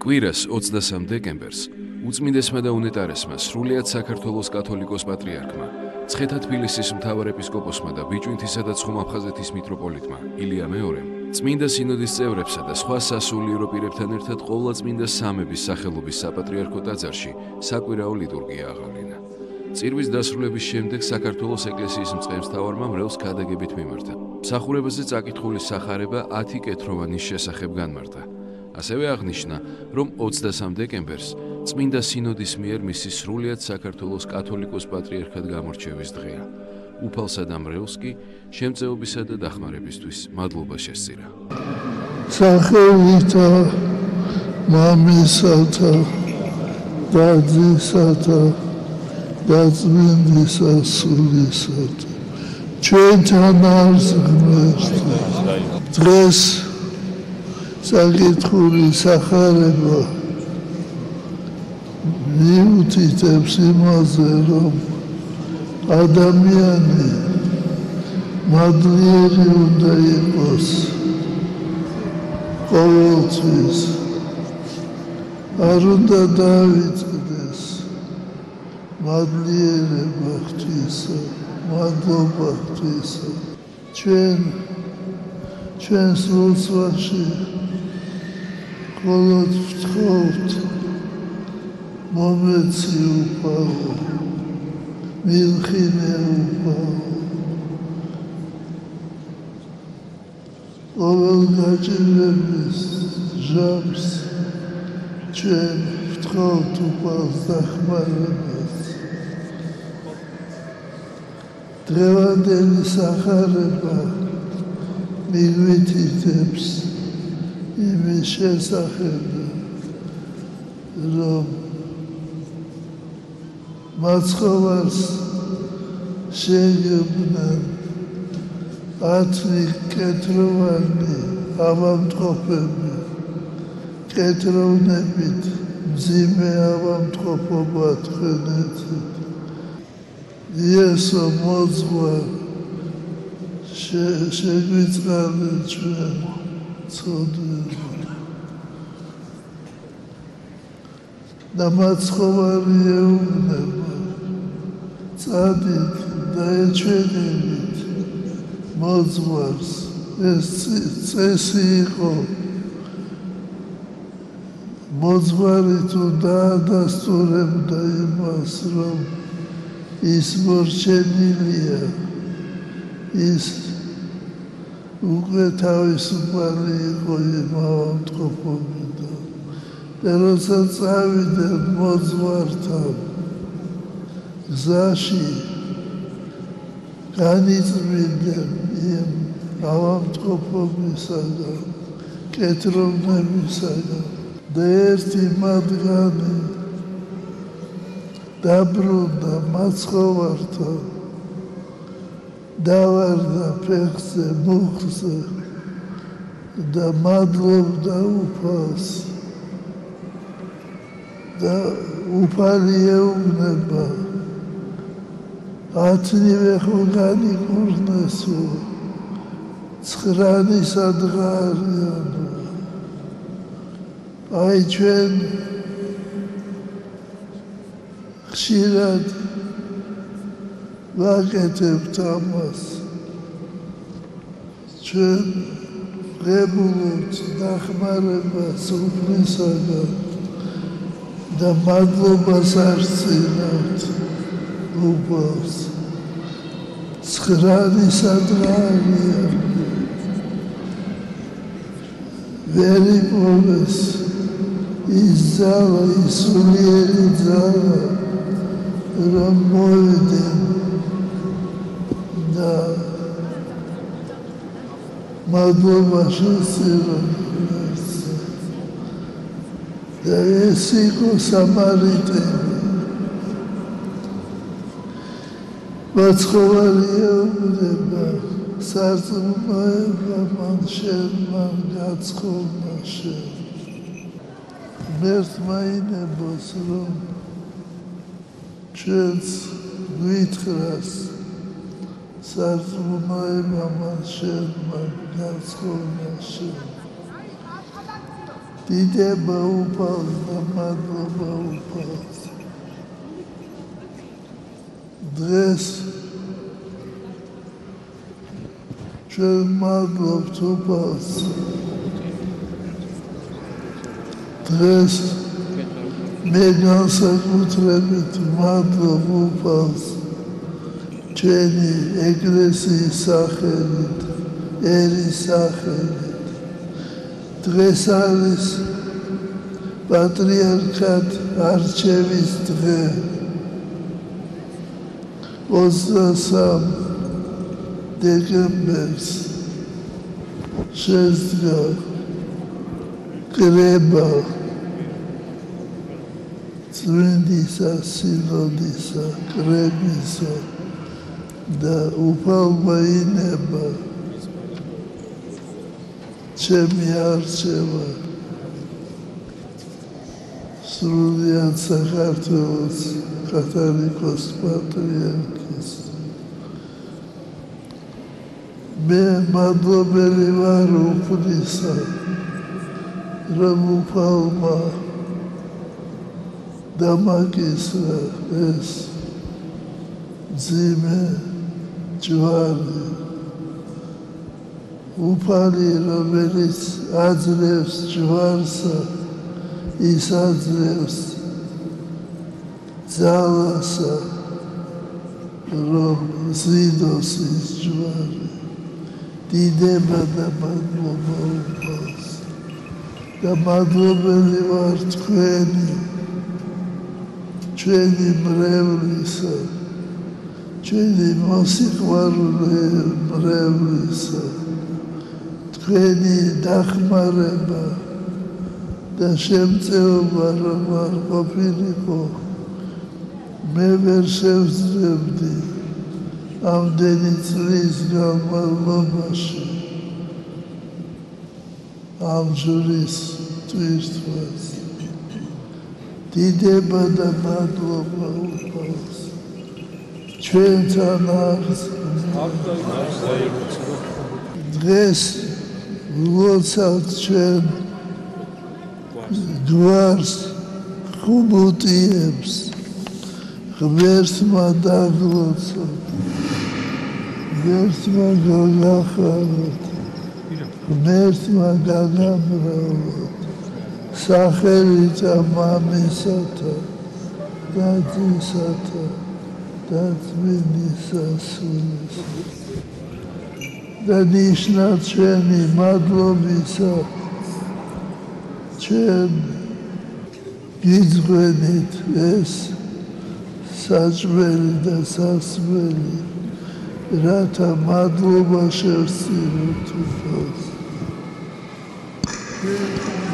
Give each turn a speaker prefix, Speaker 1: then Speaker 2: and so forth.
Speaker 1: კვირას 23 დეკემბერს უწმინდესმა და უნეტარესმა სრულიად საქართველოს კათოლიკოს პატრიარქმა, მცხეთა-თბილისის მთავარ ეპისკოპოსმა და ბიჭვინთისა და ცხომ-აფხაზეთის მიტროპოლიტმა ილია მეორემ წმინდა სინოდის წევრებსა და სხვა სასულიერო პირებთან ერთად ყოვლადწმინდა სამების სახელობის საპატრიარქო ტაძარში საკვირაო ლიტურგია აღავლინა. წირვის დასრულების შემდეგ საქართველოს ეკლესიის მწყემსთავარმა მრევლს ქადაგებით მიმართა. მსახურებაზე წაკითხული სახარება 10 კეთროვანის შესახებ განმარტა. ასევე აღნიშნა, რომ 23 დეკემბერს წმინდა სინოდის მიერ მისი სრულიად საქართველოს კათოლიკოს პატრიარქად გამორჩევის დღეა. უფალსა და მრევლს კი შემწეობისა და დახმარებისთვის მადლობა შესწირა.
Speaker 2: სახელითა მამისათა და ძისათა და წმინდისა სულისათა ჩვენთან არის ღმერთი. დღეს საკითხული სახარება მიუთითებს იმაზე, რომ ადამიანი მადლიერი უნდა იყოს ყოველთვის, არ უნდა დავიწყდეს მადლიერება ღვთისა, მადლობა ღვთისა. ჩვენს ლოცვაში მხოლოდ ვთხოვთ მომეცი უფალო, მილხინე უფალო, ყოველ გაჭირვების ჟამს ჩვენ ვთხოვთ უფალს დახმარებას. დღევანდელი სახარება მიგვითითებს იმის შესახებ, რომ მაცხოვარს შეგებდნენ 10 კეთროვანი ავადმყოფები, კეთროვნებით მძიმე ავადმყოფობა თქვენეთით. იესო მოძღვარ, შეგვიწყალე ჩვენ ცოდვები. და მაცხოვარი ეუბნება, წადით და ეჩვენებით მოძღვარს. ეს წესი იყო. მოძღვარი თუ დაადასტურებდა იმას, რომ ის მორჩენილია, ის უკვე თავისუფალი იყო იმ ავადმყოფობიდან. და როცა წავიდნენ მოძღვართან გზაში, განიწმინდნენ იმ ავადმყოფობისაგან, კეთროვნებისაგან და ერთი მათგანი დაბრუნდა მაცხოვართან, დავარდა ფეხზე, მუხზე და მადლობდა უფალს. და უფალი ეუბნება, 10 ხო განიკურნესო, 9 სადღა არიანო. აი ჩვენ ხშირად ვაკეთებთ ამას. ჩვენ ვღებულობთ დახმარებას უფლისაგან და მადლობას არწივებთ უფალს. 9 სადღა არიან. ვერ იპოვეს ის ძალა, ის სულიერი ძალა, რომ მოვიდნენ და მადლობა შესწირონ. და ეს იყო სამარიტელი. მაცხოვარი ეუბნება, სარწმუნოება მან გაცხოვნა შენ. ღმერთმა ინებოს, რომ ჩვენც გვითხრას, სარწმუნოება მან გაცხოვნა შენ. დიდება უფალს და მადლობა უფალს. დღეს ჩვენ მადლობთ უფალს. დღეს მე განსაკუთრებით მადლობ უფალს ჩვენი ეკლესიის სახელით, ერის სახელით. დღეს არის პატრიარქად არჩევის დღე. 23 დეკემბერს შესდგა კრება წმინდისა სინოდისა კრებისა და უფალმა ინება ჩემი არჩევა სრულიად საქართველოს კათოლიკოს პატრიარქის. მე მადლობელი ვარ უფლისა, რომ უფალმა დამაკისრა ეს მძიმე ჯვარი. უფალი, რომელიც აძლევს ჯვარსა, ის აძლევს ძალასა, რომ ზიდოს ის ჯვარი. დიდება და მადლობა უფალს. და მადლობელი ვარ ჩვენი მრევლისა, ჩვენი მოსიყვარულე მრევლისა, თქვენი დახმარება და შემწეობა რომ არ ყოფილიყო, მე ვერ შევძლებდი ამდენი წლის განმავლობაში ამ ჯვრის ტვირთვას. დიდება და მადლობა უფალს. ჩვენთან არის დღეს ვლოცავთ ჩვენ გვარს ხუბუტიებს ღმერთმა დაგლოცოთ, ღმერთმა გაგახაროთ, ღმერთმა გაგამრავლოთ, სახელითა მამისათა და ძისათა და წმინდისა სულისა. და ნიშნად ჩვენი მადლობისა ჩვენ გიძღვენით ეს საჭმელი და სასმელი, რათა მადლობა შევსწიროთ უფალს.